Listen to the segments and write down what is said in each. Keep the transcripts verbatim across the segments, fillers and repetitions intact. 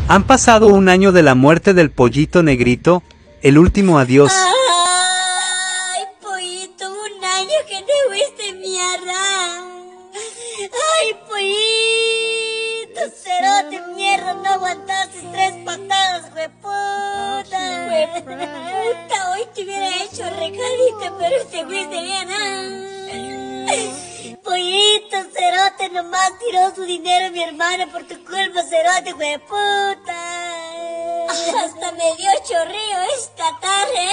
Han pasado un año de la muerte del pollito negrito, el último adiós. Ay, pollito, un año que te fuiste mierda. Ay, pollito, cerote, mierda, no aguantaste tres patadas, hueputa. Hueputa, hoy te hubiera hecho recadito, pero te fuiste bien, ¿ah? Pollito, cerote, nomás tiró su dinero mi hermana por tu culpa, cerote, hueputa. Hasta me dio chorrillo esta tarde.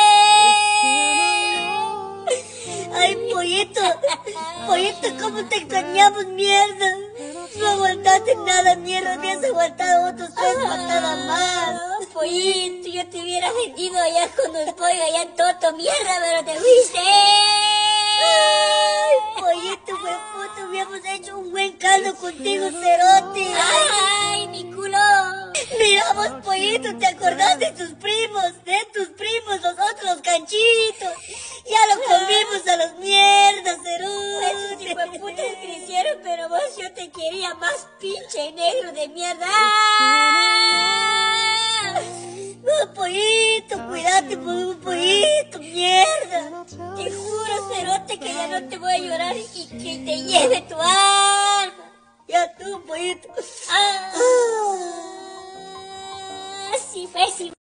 Ay, pollito, pollito, ¿cómo te extrañamos, mierda? No aguantaste nada, mierda, me has aguantado otros tres patadas más. Pollito, yo te hubiera vendido allá con el pollo, allá en Toto, mierda, pero te fuiste. Ay, pollito, hueputo, hubiéramos hecho un buen caldo contigo, cerote. Ay, mi culo. Miramos, pollito, ¿te acordás de tus primos? De tus primos, los otros canchitos. Ya lo comimos a los mierdas, cerote. Esos hijueputas crecieron, pero vos yo te quería más pinche negro de mierda. No, pollito, cuídate, pollito, mierda. Te juro, cerote, que ya no te voy a llorar y que te lleve tu alma. Ya tú, pollito. Ah, sí fue, sí.